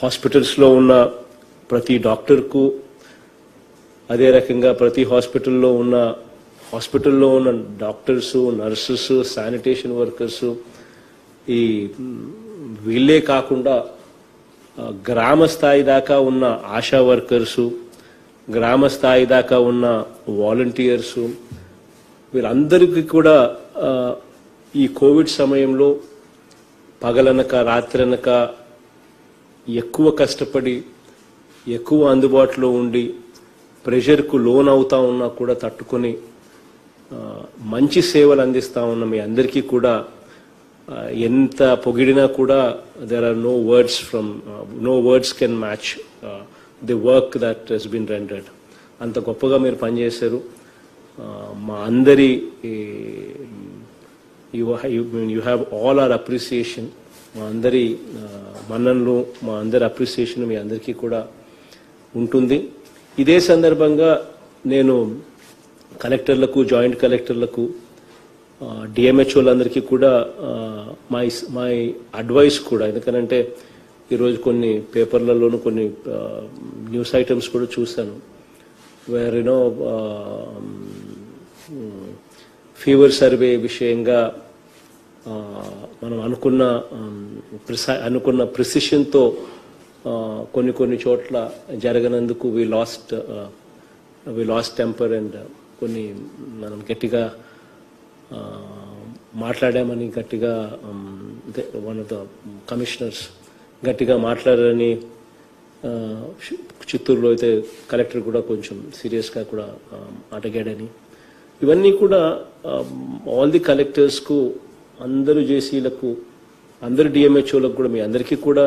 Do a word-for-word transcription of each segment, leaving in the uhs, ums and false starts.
హాస్పిటల్స్లో ఉన్న ప్రతి డాక్టర్కు, అదే రకంగా ప్రతి హాస్పిటల్లో ఉన్న హాస్పిటల్లో ఉన్న డాక్టర్సు, నర్సెస్, శానిటేషన్ వర్కర్సు, ఈ వీళ్ళే కాకుండా గ్రామ స్థాయి దాకా ఉన్న ఆశా వర్కర్సు, గ్రామ స్థాయి దాకా ఉన్న వాలంటీర్సు, వీళ్ళందరికీ కూడా ఈ కోవిడ్ సమయంలో పగలనక రాత్రనక ఎక్కువ కష్టపడి ఎక్కువ అందుబాటులో ఉండి ప్రెషర్కు లోన్ అవుతా ఉన్నా కూడా తట్టుకొని మంచి సేవలు అందిస్తూ ఉన్న మీ అందరికీ కూడా ఎంత పొగిడినా కూడా there are no words from no words can match the work that he's been rendered. అంత గొప్పగా మీరు పనిచేశారు. మా అందరి you you have all our appreciation. మా అందరి మన్ననలు, మా అందరి అప్రిసియేషన్ మీ అందరికీ కూడా ఉంటుంది. ఇదే సందర్భంగా నేను కలెక్టర్లకు, జాయింట్ కలెక్టర్లకు, డిఎంహెచ్ఓలందరికీ కూడా మై మై అడ్వైస్ కూడా, ఎందుకంటే ఈరోజు కొన్ని పేపర్లలోనూ కొన్ని న్యూస్ ఐటమ్స్ కూడా చూశాను, వేర్ యూనో ఫీవర్ సర్వే విషయంగా మనం అనుకున్న ప్రిసై అనుకున్న ప్రిసిషన్తో కొన్ని కొన్ని చోట్ల జరగనందుకు we lost we lost temper and కొన్ని మనం గట్టిగా మాట్లాడామని గట్టిగా వన్ ఆఫ్ ద కమిషనర్స్ గట్టిగా మాట్లాడారని చిత్తూరులో అయితే కలెక్టర్ కూడా కొంచెం సీరియస్గా కూడా అడిగాడని, ఇవన్నీ కూడా ఆల్ ది కలెక్టర్స్కు, అందరు జేసీలకు, అందరు డిఎంహెచ్ఓలకు కూడా, మీ అందరికీ కూడా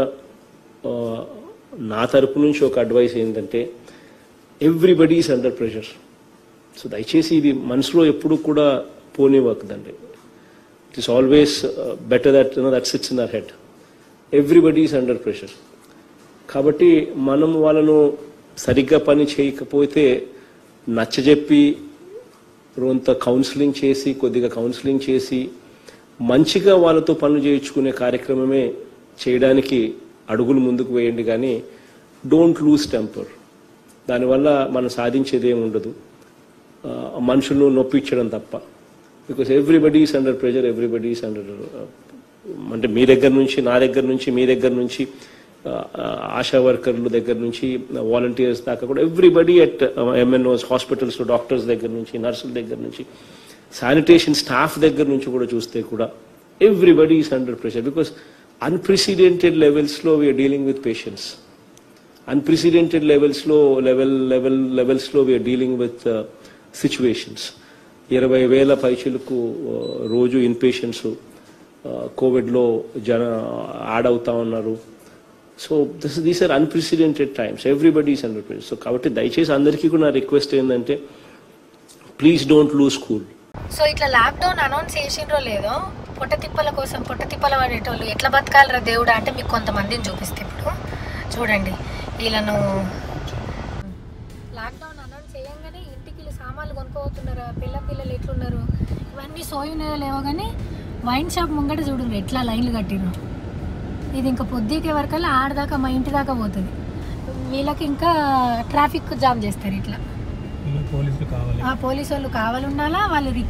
నా తరపు నుంచి ఒక అడ్వైస్ ఏంటంటే everybody is under pressure. So దయచేసి ఇది మనసులో ఎప్పుడు కూడా పోనివ్వకదండి. It is always better that you know that sits in our head. Everybody is under pressure. కాబట్టి మనం వాళ్ళను సరిగ్గా పని చేయకపోతే నచ్చజెప్పి కొంత కౌన్సిలింగ్ చేసి, కొద్దిగా కౌన్సిలింగ్ చేసి మంచిగా వాళ్ళతో పనులు చేయించుకునే కార్యక్రమమే చేయడానికి అడుగులు ముందుకు వేయండి. కానీ డోంట్ లూజ్ టెంపర్. దానివల్ల మనం సాధించేది ఏమి ఉండదు, మనుషులను నొప్పించడం తప్ప. Because everybody is under pressure, everybody is under, అంటే మీ దగ్గర నుంచి, నా దగ్గర నుంచి, మీ దగ్గర నుంచి, ఆశా వర్కర్ల దగ్గర నుంచి, వాలంటీర్స్ దాకా కూడా everybody at MNOs, hospitals, doctors దగ్గర నుంచి, నర్సుల దగ్గర నుంచి, శానిటేషన్ స్టాఫ్ దగ్గర నుంచి కూడా చూస్తే కూడా everybody is under pressure. Because unprecedented లెవెల్స్లో we are dealing with patients. Unprecedented లెవెల్స్లో లెవెల్ లెవెల్ లెవెల్స్లో వీఆర్ డీలింగ్ విత్ సిచ్యువేషన్స్. ఇరవై వేల పైచులకు రోజు ఇన్ పేషెంట్స్ కోవిడ్లో జన యాడ్ అవుతా ఉన్నారు. So this these are unprecedented times. Everybody is under pressure. So కాబట్టి దయచేసి అందరికీ కూడా నా రిక్వెస్ట్ ఏంటంటే please don't lose cool. So ఇట్లా లాక్డౌన్ అనౌన్స్ చేసిండ్రో లేదో, పొట్ట తిప్పల కోసం పొట్ట తిప్పల పడేటోళ్ళు ఎట్లా బతకాలరా దేవుడా అంటే మీకు కొంతమందిని చూపిస్తే ఇప్పుడు చూడండి. వీళ్ళను లాక్డౌన్ అనౌన్స్ చేయంగానే ఇంటికి సామాన్లు కొనుక్కోతున్నారా, పిల్ల పిల్లలు ఎట్లున్నారు, ఇవన్నీ సోయినాయో లేవో కానీ వైన్ షాప్ ముంగట చూడండి ఎట్లా లైన్లు కట్టిరు. ఇది ఇంకా పొద్దుకే వరకల్లా ఆడదాకా మా ఇంటి దాకా పోతుంది. వీళ్ళకి ఇంకా ట్రాఫిక్ జామ్ చేస్తారు. ఇట్లా పోలీసు వాళ్ళు కావాలి ఉండాలా, వాళ్ళు